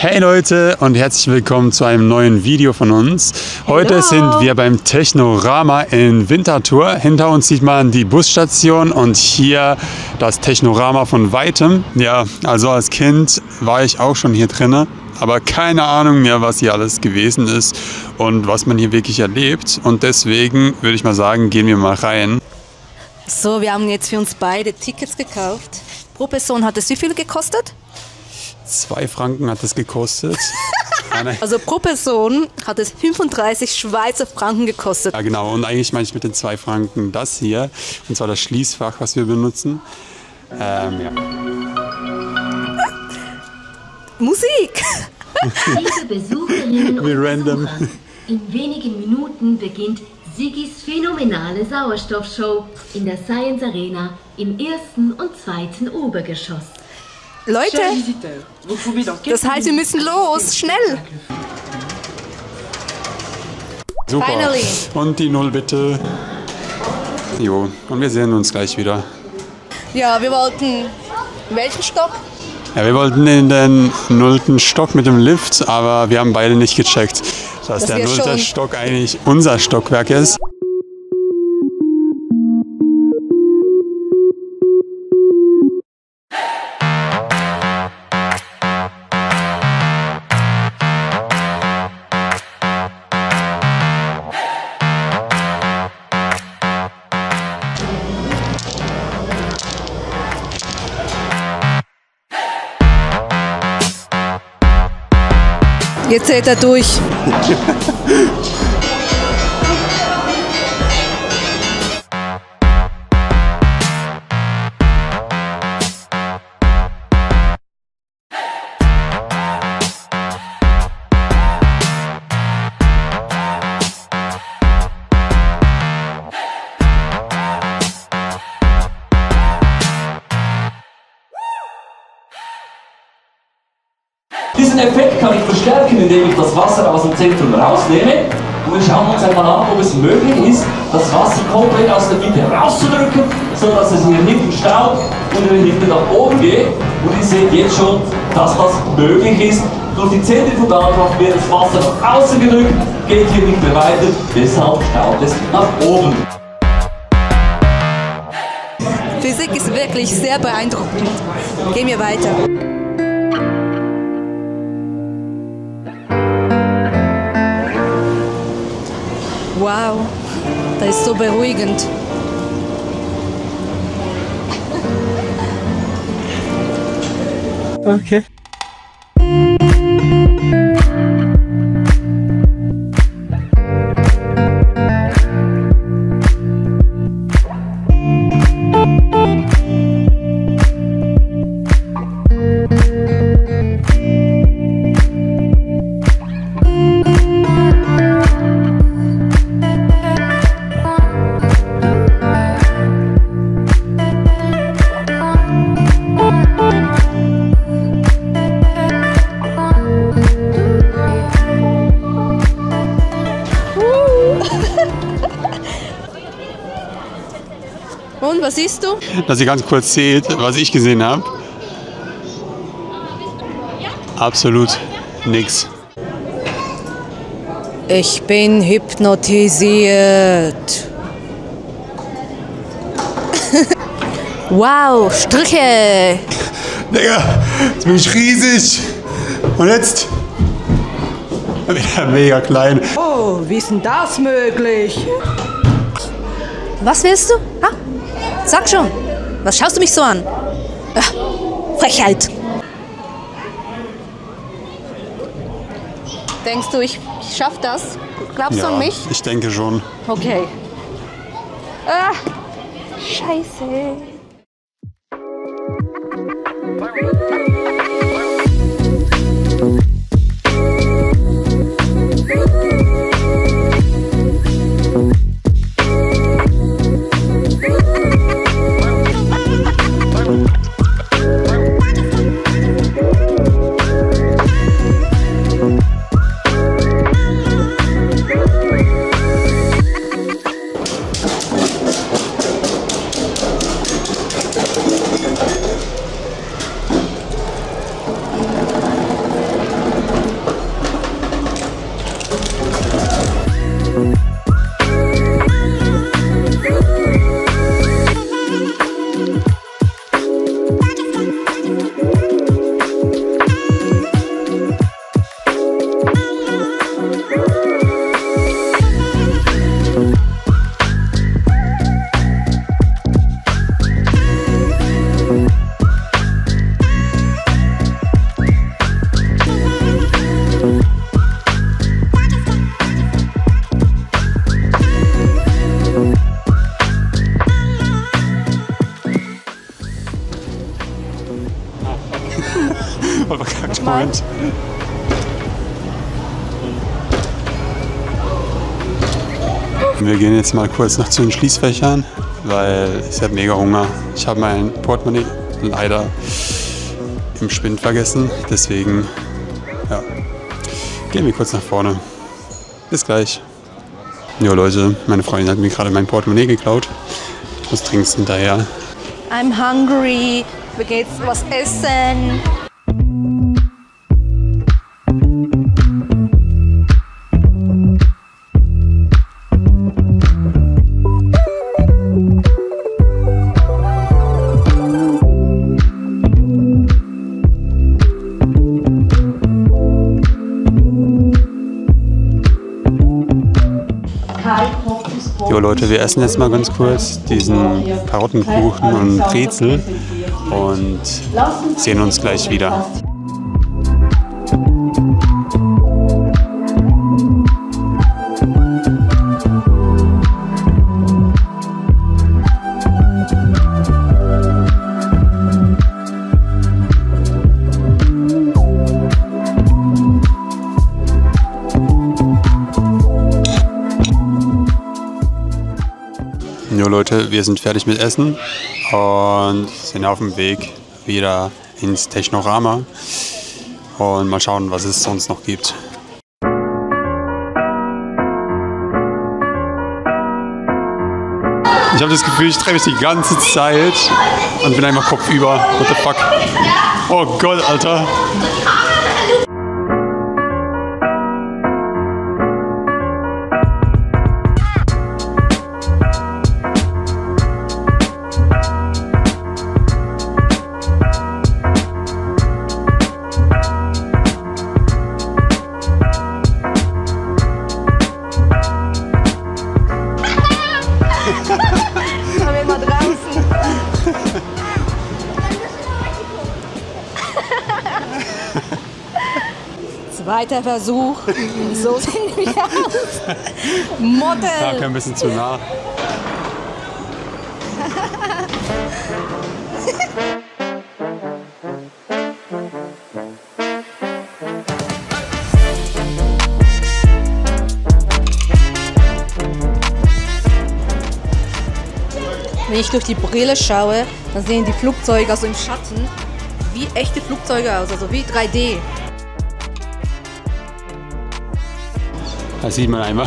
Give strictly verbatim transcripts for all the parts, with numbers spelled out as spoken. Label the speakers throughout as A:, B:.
A: Hey Leute und herzlich willkommen zu einem neuen Video von uns. Heute
B: Hello.
A: sind wir beim Technorama in Winterthur. Hinter uns sieht man die Busstation und hier das Technorama von weitem. Ja, also als Kind war ich auch schon hier drinne, aber keine Ahnung mehr, was hier alles gewesen ist und was man hier wirklich erlebt. Und deswegen würde ich mal sagen, gehen wir mal rein.
B: So, wir haben jetzt für uns beide Tickets gekauft. Pro Person hat es wie viel gekostet?
A: Zwei Franken hat es gekostet.
B: Also pro Person hat es fünfunddreißig Schweizer Franken gekostet.
A: Ja genau, und eigentlich meine ich mit den zwei Franken das hier, und zwar das Schließfach, was wir benutzen. Ähm, ja.
B: Musik!
C: Liebe Besucherinnen und
A: Wie random.
C: Besucher, in wenigen Minuten beginnt Siggis phänomenale Sauerstoffshow in der Science Arena im ersten und zweiten Obergeschoss.
B: Leute, das heißt, wir müssen los, schnell!
A: Super.
B: Finally.
A: Und die Null bitte. Jo, und wir sehen uns gleich wieder.
B: Ja, wir wollten... Welchen Stock?
A: Ja, wir wollten in den nullten Stock mit dem Lift, aber wir haben beide nicht gecheckt, dass
B: Das
A: der
B: wär
A: nullte
B: schon-
A: Stock eigentlich unser Stockwerk ist.
B: Jetzt zählt er durch.
D: Diesen Effekt kann ich verstärken, indem ich das Wasser aus dem Zentrum rausnehme. Und wir schauen uns einmal an, ob es möglich ist, das Wasser komplett aus der Mitte rauszudrücken, sodass es hier hinten staubt und hier hinten nach oben geht. Und ihr seht jetzt schon, dass das möglich ist. Durch die Zentrifugalkraft wird das Wasser nach außen gedrückt, geht hier nicht mehr weiter, deshalb staubt es nach oben.
B: Physik ist wirklich sehr beeindruckend. Gehen wir weiter. Wow, das ist so beruhigend.
A: Okay.
B: Und was siehst du?
A: Dass ihr ganz kurz seht, was ich gesehen habe. Absolut nix.
B: Ich bin hypnotisiert. Wow, Striche!
A: Digga, jetzt bin ich riesig. Und jetzt? Wieder mega klein.
B: Oh, wie ist denn das möglich? Was willst du? Ha? Sag schon. Was schaust du mich so an? Ach, Frechheit. Denkst du, ich schaff das? Glaubst du an mich?
A: Ich denke schon.
B: Okay. Ah, Scheiße.
A: Voll verkackt, Moment. Wir gehen jetzt mal kurz noch zu den Schließfächern, weil ich habe mega Hunger. Ich habe mein Portemonnaie leider im Spind vergessen, deswegen ja, gehen wir kurz nach vorne. Bis gleich. Jo Leute, meine Freundin hat mir gerade mein Portemonnaie geklaut. Ich muss dringend hinterher.
B: I'm hungry. Wir gehen jetzt was essen.
A: Jo Leute, wir essen jetzt mal ganz kurz diesen Karottenkuchen und Brezel und sehen uns gleich wieder. Jo Leute, wir sind fertig mit Essen und sind auf dem Weg wieder ins Technorama und mal schauen, was es sonst noch gibt. Ich habe das Gefühl, ich drehe mich die ganze Zeit und bin einfach kopfüber. What the fuck? Oh Gott, Alter.
B: Haben wir mal draußen. Zweiter Versuch. So sehen wir aus. Model.
A: Ja, kein bisschen zu nah.
B: Wenn ich durch die Brille schaue, dann sehen die Flugzeuge also im Schatten wie echte Flugzeuge aus, also wie drei D.
A: Da sieht man einmal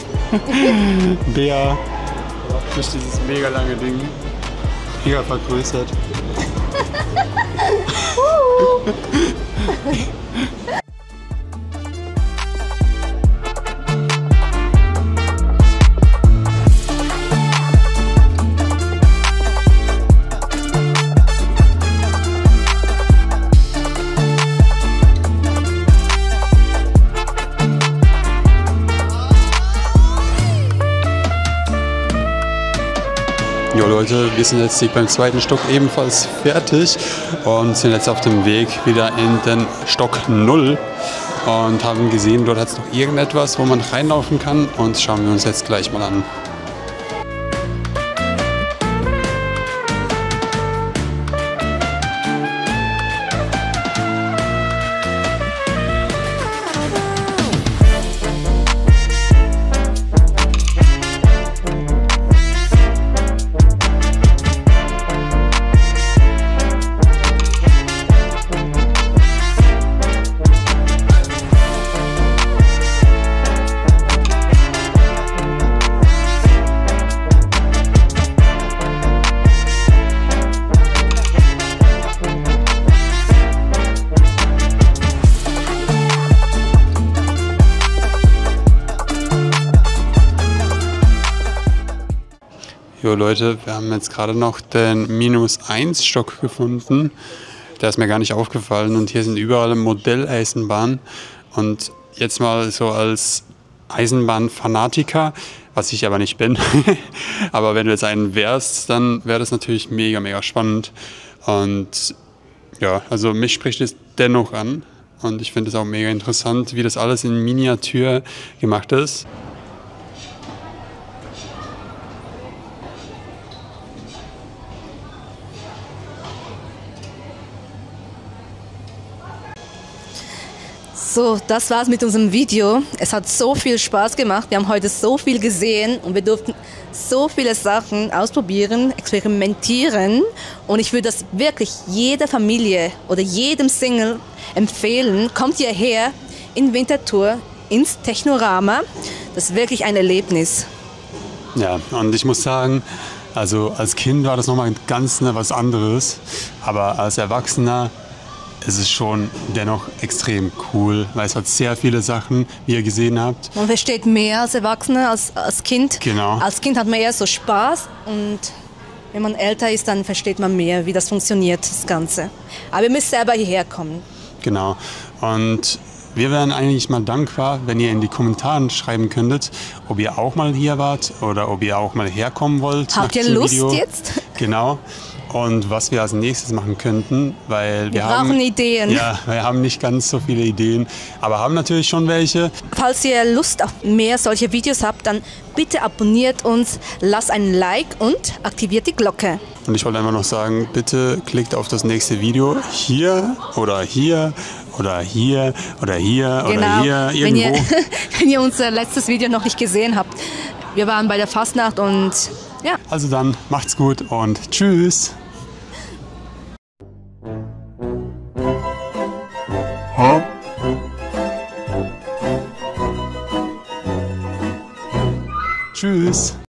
A: Bea durch dieses mega lange Ding mega vergrößert. Jo Leute, wir sind jetzt beim zweiten Stock ebenfalls fertig und sind jetzt auf dem Weg wieder in den Stock null und haben gesehen, dort hat es noch irgendetwas, wo man reinlaufen kann und schauen wir uns jetzt gleich mal an. Jo Leute, wir haben jetzt gerade noch den minus eins Stock gefunden. Der ist mir gar nicht aufgefallen und hier sind überall Modelleisenbahnen. Und jetzt mal so als Eisenbahnfanatiker, was ich aber nicht bin, aber wenn du jetzt einen wärst, dann wäre das natürlich mega, mega spannend. Und ja, also mich spricht es dennoch an und ich finde es auch mega interessant, wie das alles in Miniatur gemacht ist.
B: So, das war's mit unserem Video. Es hat so viel Spaß gemacht. Wir haben heute so viel gesehen und wir durften so viele Sachen ausprobieren, experimentieren. Und ich würde das wirklich jeder Familie oder jedem Single empfehlen. Kommt hierher in Winterthur ins Technorama. Das ist wirklich ein Erlebnis.
A: Ja, und ich muss sagen, also als Kind war das nochmal ganz ne, was anderes. Aber als Erwachsener ist es schon dennoch extrem cool, weil es hat sehr viele Sachen, wie ihr gesehen habt.
B: Man versteht mehr als Erwachsener, als, als Kind.
A: Genau.
B: Als Kind hat man eher so Spaß und wenn man älter ist, dann versteht man mehr, wie das funktioniert, das Ganze. Aber ihr müsst selber hierher kommen.
A: Genau. Und wir wären eigentlich mal dankbar, wenn ihr in die Kommentare schreiben könntet, ob ihr auch mal hier wart oder ob ihr auch mal herkommen wollt.
B: Habt ihr Lust Video. jetzt?
A: Genau. Und was wir als nächstes machen könnten, weil wir,
B: wir
A: haben
B: brauchen Ideen.
A: Ja, wir haben nicht ganz so viele Ideen, aber haben natürlich schon welche.
B: Falls ihr Lust auf mehr solche Videos habt, dann bitte abonniert uns, lasst einen Like und aktiviert die Glocke.
A: Und ich wollte einfach noch sagen, bitte klickt auf das nächste Video hier oder hier oder hier oder hier
B: genau.
A: oder hier irgendwo.
B: Wenn ihr, wenn ihr unser letztes Video noch nicht gesehen habt. Wir waren bei der Fastnacht und ja.
A: Also dann macht's gut und tschüss. Huh? Tschüss.